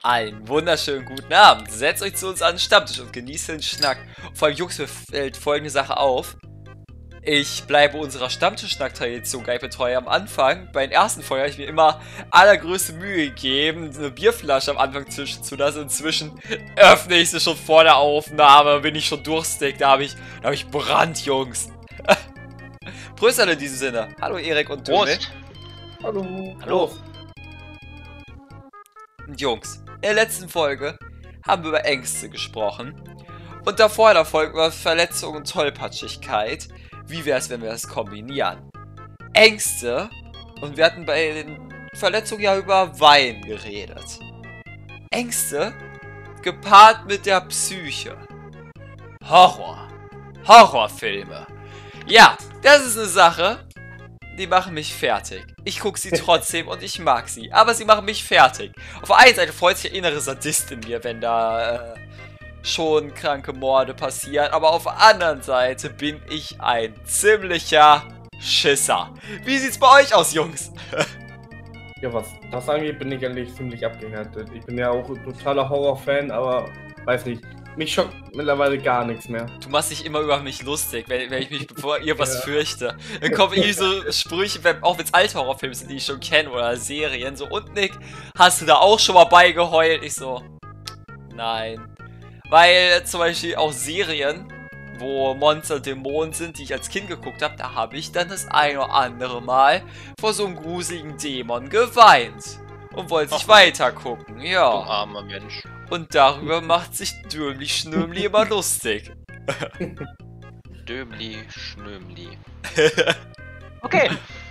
Einen wunderschönen guten Abend. Setzt euch zu uns an den Stammtisch und genießt den Schnack. Vor allem, Jungs, mir fällt folgende Sache auf. Ich bleibe unserer Stammtisch-Schnack-Tradition getreu am Anfang. Bei den ersten Folgen habe ich mir immer allergrößte Mühe gegeben, eine Bierflasche am Anfang zischen zu lassen. Inzwischen öffne ich sie schon vor der Aufnahme, bin ich schon durstig. Da habe ich Brand, Jungs. Prösterle in diesem Sinne. Hallo Erik und Döme. Hallo. Hallo. Jungs, in der letzten Folge haben wir über Ängste gesprochen. Und davor in der Folge über Verletzung und Tollpatschigkeit. Wie wäre es, wenn wir das kombinieren? Ängste, und wir hatten bei den Verletzungen ja über Wein geredet. Ängste gepaart mit der Psyche. Horrorfilme. Ja, das ist eine Sache, die machen mich fertig. Ich gucke sie trotzdem und ich mag sie, aber sie machen mich fertig. Auf der einen Seite freut sich der innere Sadist in mir, wenn da schon kranke Morde passieren, aber auf der anderen Seite bin ich ein ziemlicher Schisser. Wie sieht's bei euch aus, Jungs? Ja, was das angeht, bin ich eigentlich ziemlich abgehärtet. Ich bin ja auch ein totaler Horrorfan, aber weiß nicht, mich schockt mittlerweile gar nichts mehr. Du machst dich immer über mich lustig, wenn ich mich bevor ihr was fürchte. Dann kommen irgendwie so Sprüche, auch wenn es alte Horrorfilme sind, die ich schon kenne, oder Serien, so, und Nick, hast du da auch schon mal beigeheult? Ich so, nein. Weil zum Beispiel auch Serien, wo Monster Dämonen sind, die ich als Kind geguckt habe, da habe ich dann das ein oder andere Mal vor so einem gruseligen Dämon geweint. Und wollte nicht weiter gucken, ja. Du armer Mensch. Und darüber macht sich Dömli Schnömli immer lustig. Dömli Schnömli. Okay.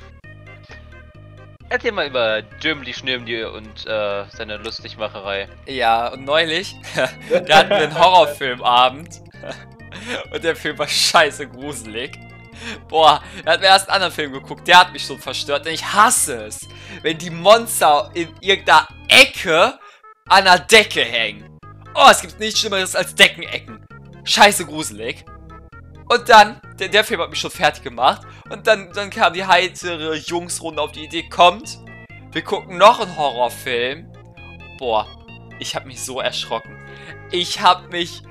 Erzähl mal über Dömli Schnömli und seine Lustigmacherei. Ja, und neulich, da hatten wir einen Horrorfilmabend. Und der Film war scheiße gruselig. Boah, da hatten wir erst einen anderen Film geguckt, der hat mich schon verstört. Denn ich hasse es, wenn die Monster in irgendeiner Ecke an der Decke hängen. Oh, es gibt nichts Schlimmeres als Deckenecken. Scheiße gruselig. Und dann, der Film hat mich schon fertig gemacht. Und dann kam die heitere Jungsrunde auf die Idee, kommt, wir gucken noch einen Horrorfilm. Boah, ich habe mich so erschrocken. Ich habe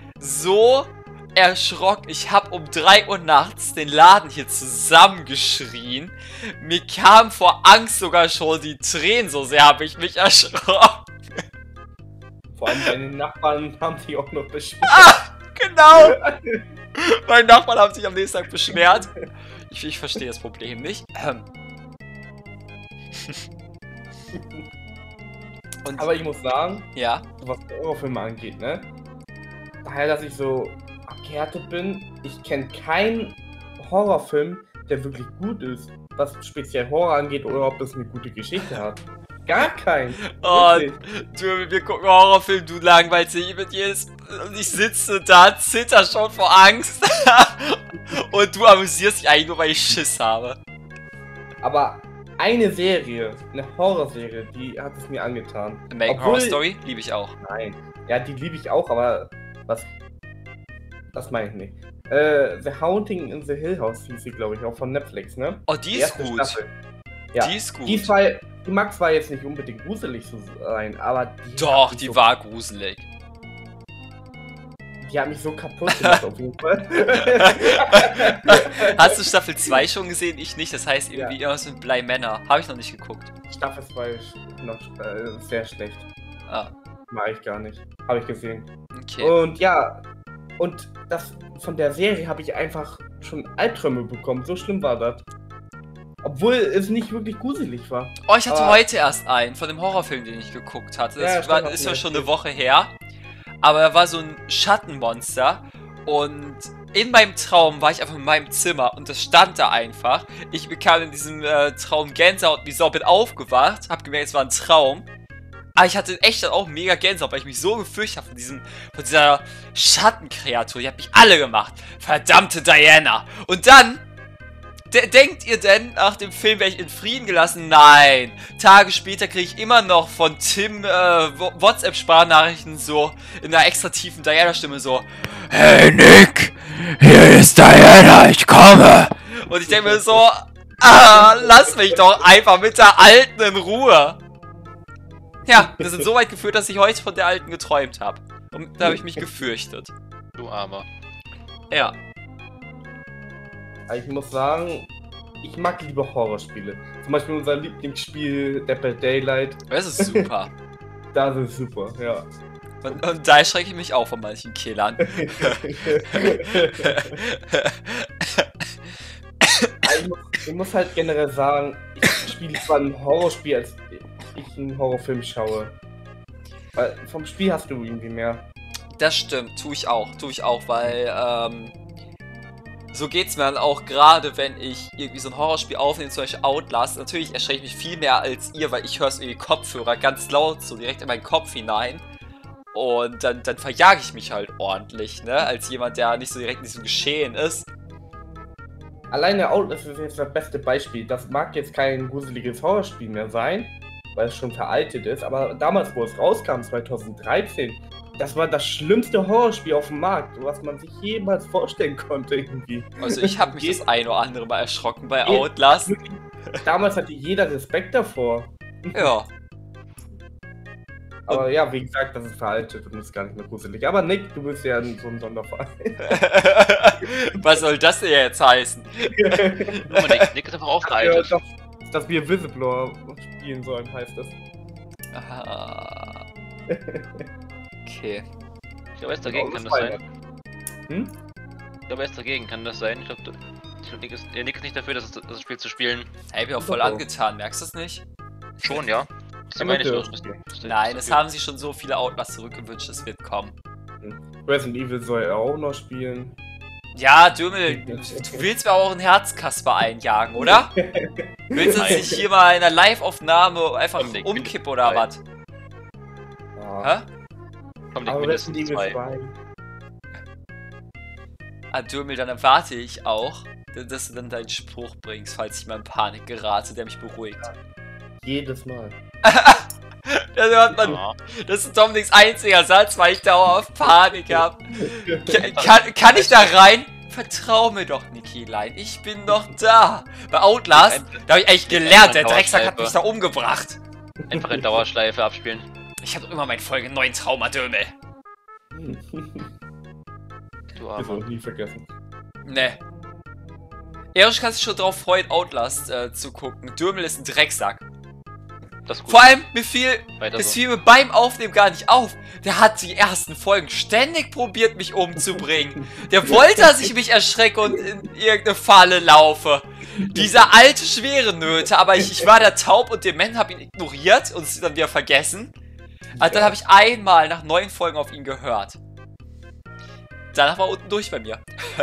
um 3 Uhr nachts den Laden hier zusammengeschrien. Mir kam vor Angst sogar schon die Tränen, so sehr habe ich mich erschrocken. Vor allem bei den Nachbarn haben die auch noch beschwert. Ah, genau! Meine Nachbarn haben sich am nächsten Tag beschwert. Ich verstehe das Problem nicht. Und, aber ich muss sagen, ja, was Horrorfilme angeht, ne? Daher, dass ich so abgehärtet bin, ich kenne keinen Horrorfilm, der wirklich gut ist, was speziell Horror angeht oder ob das eine gute Geschichte hat. Gar kein. Oh, wir gucken Horrorfilm, du langweilst dich mit jedes. Und ich sitze da, zitter schon vor Angst. Und du amüsierst dich eigentlich nur, weil ich Schiss habe. Aber eine Serie, eine Horrorserie, die hat es mir angetan. American Horror Story liebe ich auch. Nein. Ja, die liebe ich auch, aber das meine ich nicht. The Haunting in the Hill House hieß sie, glaube ich, auch von Netflix, ne? Oh, die ist gut. Ja, die ist gut. Die mag zwar jetzt nicht unbedingt gruselig zu sein, aber doch, die war gruselig. Die hat mich so kaputt gemacht auf jeden Fall. Hast du Staffel 2 schon gesehen? Ich nicht, das heißt irgendwie irgendwas mit Bly Manor. Habe ich noch nicht geguckt. Staffel 2 ist noch sehr schlecht. Ah. Mag ich gar nicht. Habe ich gesehen. Okay. Und ja, und das von der Serie habe ich einfach schon Albträume bekommen. So schlimm war das. Obwohl es nicht wirklich gruselig war. Oh, ich hatte heute erst einen von dem Horrorfilm, den ich geguckt hatte. Das ist ja schon eine Woche her. Aber da war so ein Schattenmonster. Und in meinem Traum war ich einfach in meinem Zimmer. Und das stand da einfach. Ich bekam in diesem Traum Gänsehaut wie Sau, bin aufgewacht. Hab gemerkt, es war ein Traum. Aber ich hatte echt dann auch mega Gänsehaut, weil ich mich so gefürchtet habe von dieser Schattenkreatur. Die hat mich alle gemacht. Verdammte Diana. Und dann denkt ihr denn, nach dem Film wäre ich in Frieden gelassen? Nein. Tage später kriege ich immer noch von Tim WhatsApp-Sprachnachrichten so in einer extra tiefen Diana-Stimme so: Hey Nick, hier ist Diana, ich komme. Und ich denke mir so, lass mich doch einfach mit der Alten in Ruhe. Ja, wir sind so weit geführt, dass ich heute von der alten geträumt habe. Und da habe ich mich gefürchtet. Du Armer. Ja. Ich muss sagen, ich mag lieber Horrorspiele. Zum Beispiel unser Lieblingsspiel Dead by Daylight. Das ist super. Das ist super, ja. Und da erschrecke ich mich auch von manchen Killern. Ich muss halt generell sagen, ich spiele zwar ein Horrorspiel, als ich einen Horrorfilm schaue. Weil vom Spiel hast du irgendwie mehr. Das stimmt, tue ich auch, weil so geht's mir dann auch, gerade wenn ich irgendwie so ein Horrorspiel aufnehme, zum Beispiel Outlast. Natürlich erschrecke ich mich viel mehr als ihr, weil ich höre es in die Kopfhörer ganz laut, so direkt in meinen Kopf hinein. Und dann verjage ich mich halt ordentlich, ne? Als jemand, der nicht so direkt in diesem Geschehen ist. Alleine Outlast ist jetzt das beste Beispiel. Das mag jetzt kein gruseliges Horrorspiel mehr sein, weil es schon veraltet ist. Aber damals, wo es rauskam, 2013, das war das schlimmste Horrorspiel auf dem Markt, was man sich jemals vorstellen konnte irgendwie. Also ich habe mich das ein oder andere Mal erschrocken bei Outlast. Damals hatte jeder Respekt davor. Ja. Aber ja, wie gesagt, das ist veraltet und ist gar nicht mehr gruselig. Aber Nick, du bist ja so ein Sonderfall. Was soll das denn jetzt heißen? Nick ist einfach auch veraltet. Ja, dass wir Whistleblower spielen sollen, heißt das. Ah. Okay. Ich glaube, er ist dagegen, kann das sein? Hm? Ich glaube, er ist dagegen, kann das sein? Ich glaube, Nick ist nicht dafür, das Spiel zu spielen. Hey, ich bin auch voll angetan, merkst du das nicht? Schon, ja. Nein, es haben sich schon so viele Outlast zurückgewünscht, es wird kommen. Resident Evil soll er auch noch spielen. Ja, Dürmel, du willst mir auch ein Herzkasper einjagen, oder? Willst du uns nicht hier mal in einer Live-Aufnahme einfach umkippen oder was? Ja. Hä? Komm, Aber mindestens Resident Evil 2. Ah, Dürmel, dann erwarte ich auch, dass du dann deinen Spruch bringst, falls ich mal in Panik gerate, der mich beruhigt. Jedes Mal. Das hört man. Ja. Das ist Dominiks einziger Satz, weil ich dauerhaft Panik habe. Kann ich da rein? Vertrau mir doch, Nikilein. Ich bin noch da. Bei Outlast, da habe ich eigentlich gelernt, der Drecksack hat mich da umgebracht. Einfach in Dauerschleife abspielen. Ich habe doch immer mein Folge 9 Trauma, Dürmel. Du hast auch nie vergessen. Ne. Erisch kann sich schon drauf freuen, Outlast zu gucken. Dürmel ist ein Drecksack. Das ist gut. Vor allem, mir fiel mir beim Aufnehmen gar nicht auf. Der hat die ersten Folgen ständig probiert, mich umzubringen. Der wollte, dass ich mich erschrecke und in irgendeine Falle laufe. Dieser alte Schwerenöte, aber ich war da taub und dement, hab ihn ignoriert und es dann wieder vergessen. Also dann habe ich einmal nach 9 Folgen auf ihn gehört. Danach war er unten durch bei mir.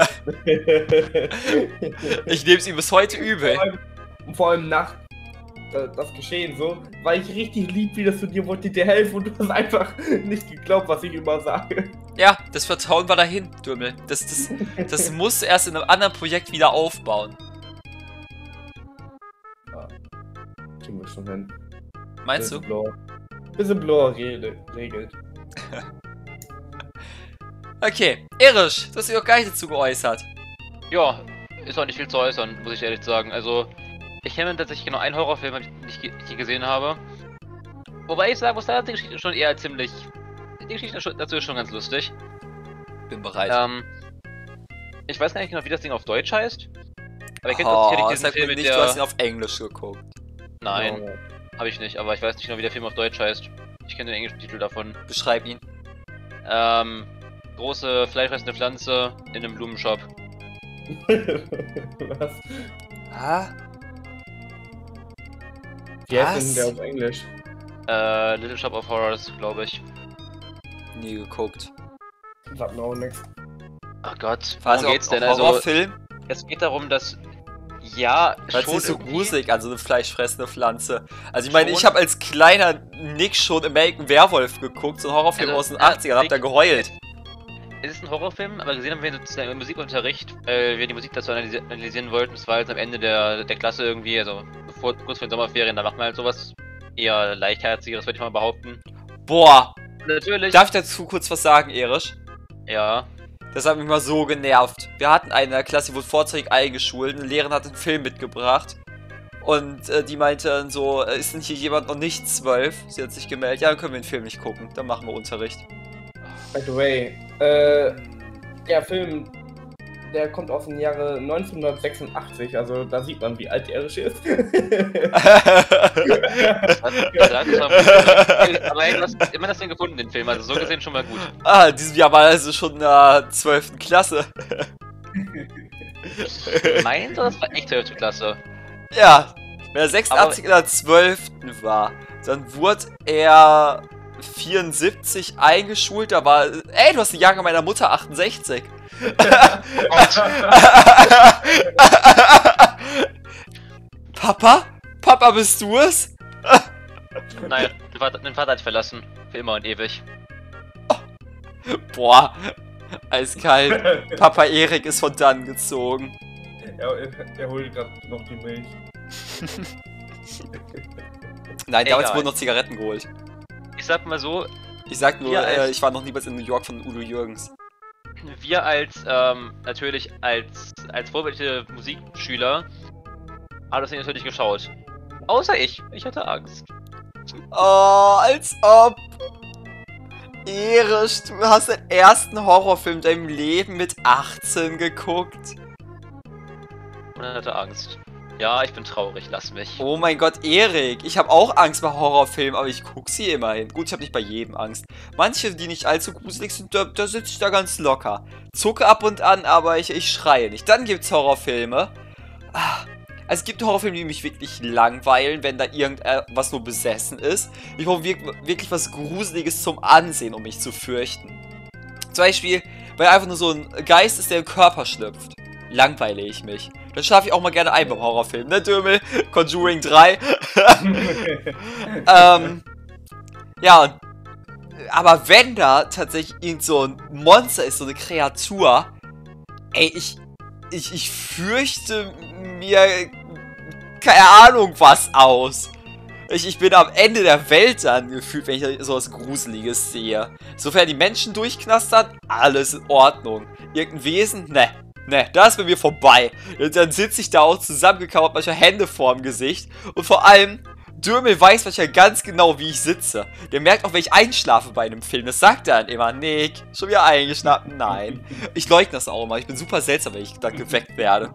Ich nehme es ihm bis heute übel. Vor allem nach das Geschehen so, war ich richtig lieb, wie das zu dir wollte dir helfen und du hast einfach nicht geglaubt, was ich immer sage. Ja, das Vertrauen war dahin, Dürmel. Das musst du erst in einem anderen Projekt wieder aufbauen. Ja, kriegen wir schon hin. Meinst du? Whistleblower regelt. Okay, Erisch, du hast dich auch gar nicht dazu geäußert. Ja, ist auch nicht viel zu äußern, muss ich ehrlich sagen. Also, ich kenne tatsächlich genau einen Horrorfilm, den ich gesehen habe. Wobei ich sagen muss, da ist die Geschichte schon eher ziemlich... Die Geschichte dazu ist schon ganz lustig. Bin bereit. Ich weiß gar nicht genau, wie das Ding auf Deutsch heißt. Aber ich kenne diesen Film mit der... Du hast ihn auf Englisch geguckt. Nein, habe ich nicht, aber ich weiß nicht genau, wie der Film auf Deutsch heißt. Ich kenne den englischen Titel davon. Beschreib ihn. Große, fleischfressende Pflanze in einem Blumenshop. Was? Ah? Wie heißt denn der auf Englisch? Little Shop of Horrors, glaube ich. Nie geguckt. Sag mir auch nix. Ach Gott, worum geht's denn? Horrorfilm? Es geht darum, dass... Ja, das ist nicht so gruselig, also eine fleischfressende Pflanze. Also ich meine, ich habe als kleiner Nick schon American Werewolf geguckt, so ein Horrorfilm aus den 80ern, hab da geheult. Es ist ein Horrorfilm, aber gesehen haben wir sozusagen im Musikunterricht, weil wir die Musik dazu analysieren wollten. Das war jetzt am Ende der Klasse irgendwie, also kurz vor den Sommerferien, da macht man halt sowas eher leichtherzigeres, würde ich mal behaupten. Boah! Natürlich. Darf ich dazu kurz was sagen, Erisch? Ja. Das hat mich mal so genervt. Wir hatten eine Klasse, die wurde vorzeitig eingeschult, eine Lehrerin hat einen Film mitgebracht. Und die meinte dann so, ist denn hier jemand noch nicht 12? Sie hat sich gemeldet, ja, dann können wir den Film nicht gucken, dann machen wir Unterricht. By the way, der Film, der kommt aus dem Jahre 1986, also da sieht man, wie alt er ist. Aber hey, du hast immer das Ding gefunden, den Film, also so gesehen schon mal gut. Ah, in diesem Jahr war also schon in der 12. Klasse. Meinst du, das war echt 12. Klasse? Ja, wenn er 86 in der 12. war, dann wurde er 74 eingeschult, da war, ey, du hast den Jahrgang meiner Mutter 68. Papa? Papa, bist du es? Nein, den Vater hat dich verlassen. Für immer und ewig. Boah, eiskalt. Papa Erik ist von dann gezogen. Er holt gerade noch die Milch. Nein, damals Egal. wurden noch Zigaretten geholt. Ich sag mal so, Ich sag nur, Ja, ich war noch niemals in New York von Udo Jürgens. wir als, natürlich als vorbildliche Musikschüler haben das Ding natürlich geschaut. Außer ich. Ich hatte Angst. Oh, als ob. Erisch, du hast den ersten Horrorfilm in deinem Leben mit 18 geguckt. Und er hatte Angst. Ja, ich bin traurig, lass mich. Oh mein Gott, Erik, ich habe auch Angst bei Horrorfilmen, aber ich guck sie immerhin. Gut, ich habe nicht bei jedem Angst. Manche, die nicht allzu gruselig sind, da sitze ich da ganz locker. Zucke ab und an, aber ich schreie nicht. Dann gibt's Horrorfilme. Also es gibt Horrorfilme, die mich wirklich langweilen, wenn da irgendwas nur besessen ist. Ich brauche wirklich was Gruseliges zum Ansehen, um mich zu fürchten. Zum Beispiel, weil einfach nur so ein Geist ist, der im Körper schlüpft. Langweile ich mich. Dann schlafe ich auch mal gerne ein beim Horrorfilm, ne, Dömel? Conjuring 3. Ja, aber wenn da tatsächlich irgend so ein Monster ist, so eine Kreatur, ey, ich fürchte mir keine Ahnung was aus. Ich bin am Ende der Welt dann gefühlt, wenn ich sowas Gruseliges sehe. Sofern die Menschen durchknastern, alles in Ordnung. Irgendein Wesen, ne, da ist bei mir vorbei. Dann sitze ich da auch zusammengekauert, manchmal Hände vorm Gesicht. Und vor allem, Dürmel weiß manchmal ganz genau, wie ich sitze. Der merkt auch, wenn ich einschlafe bei einem Film. Das sagt er dann immer. Nick, schon wieder eingeschlafen? Nein. Ich leugne das auch immer. Ich bin super seltsam, wenn ich da geweckt werde.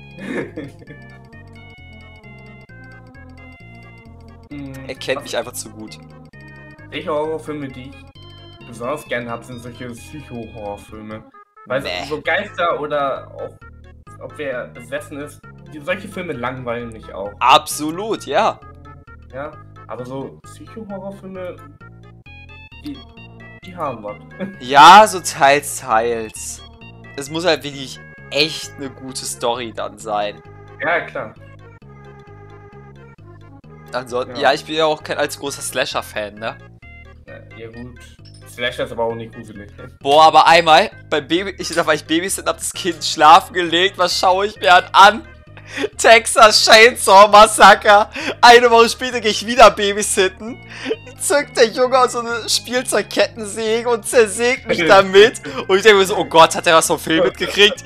Er kennt mich einfach zu gut. Welche Horrorfilme, die ich besonders gerne habe, sind solche Psycho-Horrorfilme. Weil so Geister oder auch, ob wer besessen ist, solche Filme langweilen mich auch. Absolut, ja. Ja, aber so Psycho-Horrorfilme, die haben was. Ja, so teils. Es muss halt wirklich echt eine gute Story dann sein. Ja, klar. Ansonsten, ja, ich bin ja auch kein als großer Slasher-Fan, ne? Ja gut. Slasher ist aber auch nicht gruselig. Boah, aber einmal, da war ich Babysitten, hab das Kind schlafen gelegt, was schaue ich mir halt an? Texas Chainsaw Massacre. Eine Woche später gehe ich wieder babysitten. Zückt der Junge aus so eine Spielzeugkettensäge und zersägt mich damit. Und ich denke mir so, oh Gott, hat er was vom Film mitgekriegt?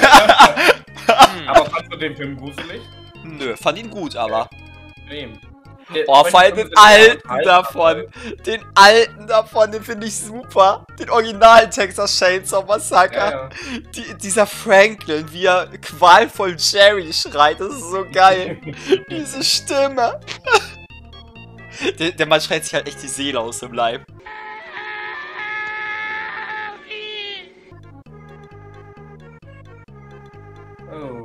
Aber fandst du den Film gruselig? Nö, fand ihn gut, aber. Wem? Oh, vor allem den alten davon. Den alten davon, den finde ich super. Den originalen Texas Chainsaw Massacre. Ja. Dieser Franklin, wie er qualvoll Jerry schreit, das ist so geil. Diese Stimme. Der Mann schreit sich halt echt die Seele aus dem Leib. Oh.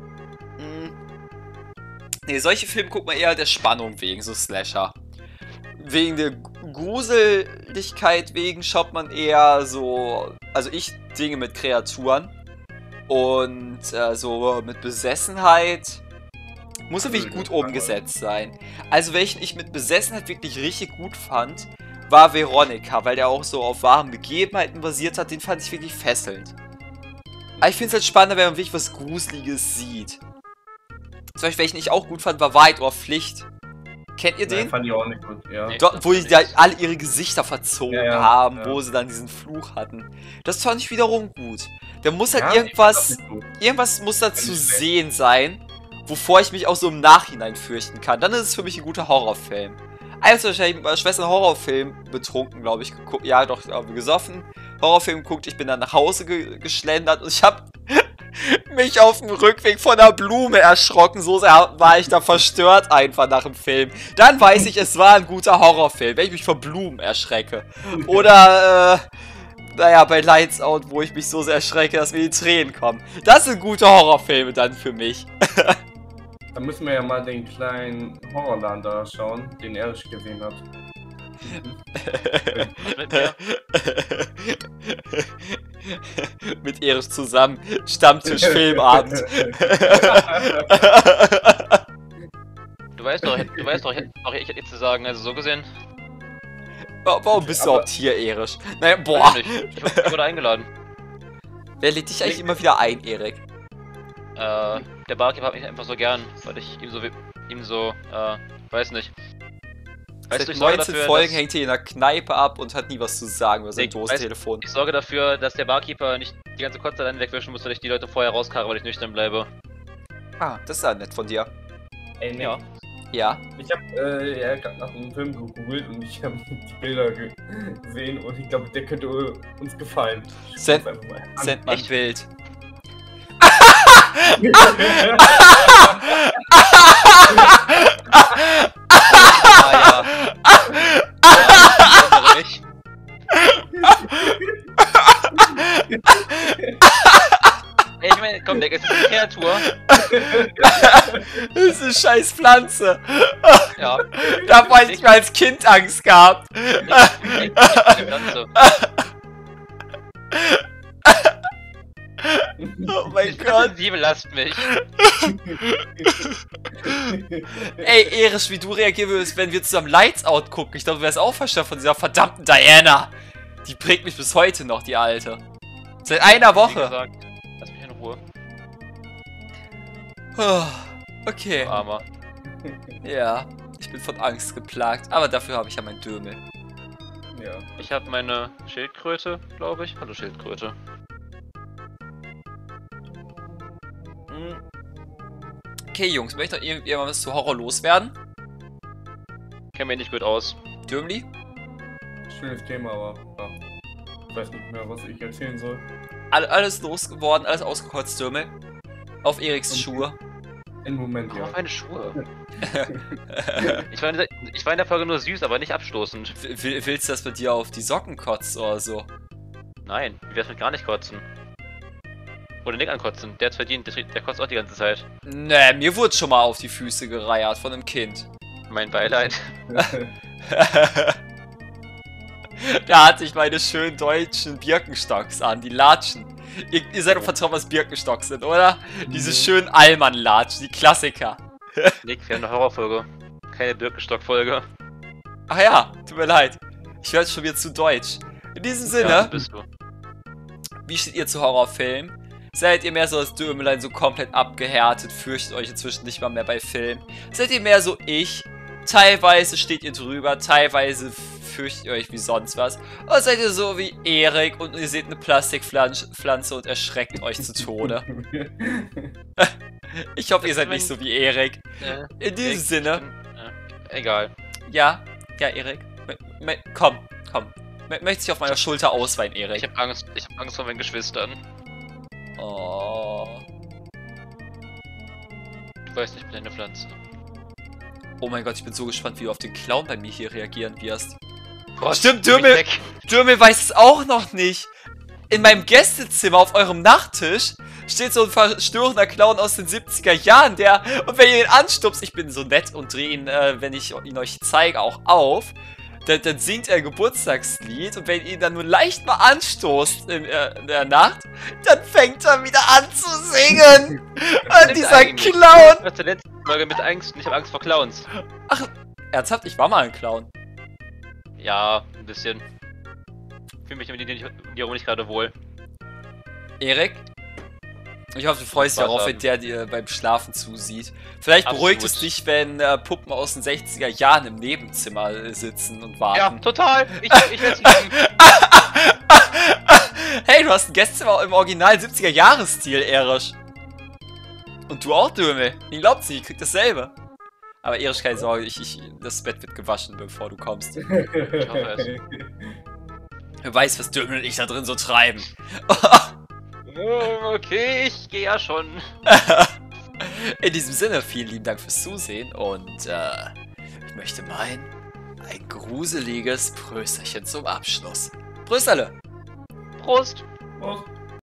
Nee, solche Filme guckt man eher der Spannung wegen, so Slasher. Wegen der Gruseligkeit wegen schaut man eher so, also ich Dinge mit Kreaturen und so mit Besessenheit muss ja wirklich gut umgesetzt sein. Also welchen ich mit Besessenheit wirklich richtig gut fand, war Veronica, weil der auch so auf wahren Begebenheiten basiert hat, den fand ich wirklich fesselnd. Aber ich finde es halt spannender, wenn man wirklich was Gruseliges sieht. Zum Beispiel, welchen ich auch gut fand, war Wahrheit oder Pflicht. Kennt ihr den? Nein, fand ich auch nicht gut, ja. Dort, wo die da alle ihre Gesichter verzogen haben, wo sie dann diesen Fluch hatten. Das fand ich wiederum gut. Da muss halt irgendwas muss da zu sehen sein. wovor ich mich auch so im Nachhinein fürchten kann, dann ist es für mich ein guter Horrorfilm. Als wahrscheinlich mit meiner Schwester einen Horrorfilm betrunken, glaube ich, geguckt. Ja, doch, gesoffen. Horrorfilm geguckt, ich bin dann nach Hause geschlendert und ich habe mich auf dem Rückweg von einer Blume erschrocken. So sehr war ich da verstört einfach nach dem Film. Dann weiß ich, es war ein guter Horrorfilm, wenn ich mich vor Blumen erschrecke. Oder, naja, bei Lights Out, wo ich mich so sehr erschrecke, dass mir die Tränen kommen. Das sind gute Horrorfilme dann für mich. Da müssen wir ja mal den kleinen Horrorladen da schauen, den Erich gesehen hat. Mit mir? Mit Erich zusammen. Stammtisch-Filmabend. Du weißt doch, ich hätte nichts zu sagen, also so gesehen. Warum bist du überhaupt hier, Erich? Naja, boah. Ich wurde eingeladen. Wer lädt dich eigentlich immer wieder ein, Erik? Der Barkeeper hat mich einfach so gern, weil ich ihm so, weiß nicht. Weißt du, 19 Folgen hängt hier in der Kneipe ab und hat nie was zu sagen über sein Dosentelefon. Ich sorge dafür, dass der Barkeeper nicht die ganze Kotze dann wegwischen muss, weil ich die Leute vorher rauskarre, weil ich nüchtern bleibe. Ah, das ist ja nett von dir. Ey, nee. Ja. Ja. Ich hab gerade nach einem Film gegoogelt und ich habe die Bilder gesehen und ich glaube, der könnte uns gefallen. Send mal ein Bild. Ja. Ey, ich meine, komm, der ist eine Kreatur. Das ist eine scheiß Pflanze. Ja. Da habe ich mal als Kind Angst gehabt. Oh mein Gott. Liebe, lasst mich. Ey, Erich, wie du reagieren würdest, wenn wir zusammen Lights Out gucken. Ich glaube, du wärst auch verstanden von dieser verdammten Diana. Die prägt mich bis heute noch, die Alte. Seit einer Woche. Gesagt, lass mich in Ruhe. Oh, okay. Du Armer. Ja, ich bin von Angst geplagt. Aber dafür habe ich ja mein Dürmel. Ja. Ich habe meine Schildkröte, glaube ich. Hallo Schildkröte. Okay, Jungs, möchte noch irgendjemand was zu Horror loswerden? Kennt mich nicht gut aus. Dürmli? Schönes Thema, aber ja. Ich weiß nicht mehr, was ich erzählen soll. Alles losgeworden, alles ausgekotzt, Dürmel. Auf Eriks Schuhe. Im Moment, ja. Auf meine Schuhe. Ich war in der Folge nur süß, aber nicht abstoßend. Willst du das bei dir auf die Socken kotzen oder so? Nein, wie wär's mit gar nicht kotzen? Oder Nick ankotzen, der hat's verdient, der kotzt auch die ganze Zeit. Ne, mir wurde schon mal auf die Füße gereiert von einem Kind. Mein Beileid. Da hatte ich meine schönen deutschen Birkenstocks an, die Latschen. Ihr seid doch vertraut, was Birkenstocks sind, oder? Diese schönen Allmann-Latschen, die Klassiker. Nick, wir haben eine Horrorfolge. Keine Birkenstock-Folge. Ach ja, tut mir leid. Ich werde schon wieder zu deutsch. In diesem Sinne, Ja, bist du. wie steht ihr zu Horrorfilmen? Seid ihr mehr so das Dürmelein, so komplett abgehärtet, fürchtet euch inzwischen nicht mal mehr bei Filmen? Seid ihr mehr so ich? Teilweise steht ihr drüber, teilweise fürchtet ihr euch wie sonst was. Oder seid ihr so wie Erik und ihr seht eine Plastikpflanze und erschreckt euch zu Tode? Ich hoffe, ihr seid nicht so wie Erik. In diesem Sinne. Egal. Ja, Erik. Komm. Möchtest du auf meiner Schulter ausweinen, Erik? Ich hab Angst vor meinen Geschwistern. Oh. Du weißt nicht, ich bin eine Pflanze. Oh mein Gott, ich bin so gespannt, wie du auf den Clown bei mir hier reagieren wirst. Gott, stimmt, Dürmel weiß es auch noch nicht. In meinem Gästezimmer auf eurem Nachttisch steht so ein verstörender Clown aus den 70er Jahren, und wenn ihr ihn anstupst, ich bin so nett und drehe ihn, wenn ich ihn euch zeige, auch auf, dann singt er ein Geburtstagslied und wenn ihr ihn dann nur leicht mal anstoßt in der Nacht, dann fängt er wieder an zu singen. Und dieser Clown. Das ist der letzte Folge mit Angst und ich habe Angst vor Clowns. Ach, ernsthaft? Ich war mal ein Clown. Ja, ein bisschen. Ich fühle mich mit dir auch nicht gerade wohl. Erik? Ich hoffe, du freust dich darauf, wenn der dir beim Schlafen zusieht. Vielleicht beruhigt es dich, wenn Puppen aus den 60er Jahren im Nebenzimmer sitzen und warten. Ja, total. Ich werd's lieben. Hey, du hast ein Gästezimmer im Original 70er Jahresstil, Erich. Und du auch, Dürmel. Ich glaub's nicht, ich krieg dasselbe. Aber Erich, keine Sorge, das Bett wird gewaschen, bevor du kommst. Ich hoffe es. Wer weiß, was Dürmel und ich da drin so treiben. Okay, ich gehe ja schon. In diesem Sinne, vielen lieben Dank fürs Zusehen und ich möchte meinen, ein gruseliges Prösterchen zum Abschluss. Prösterle! Prost! Prost.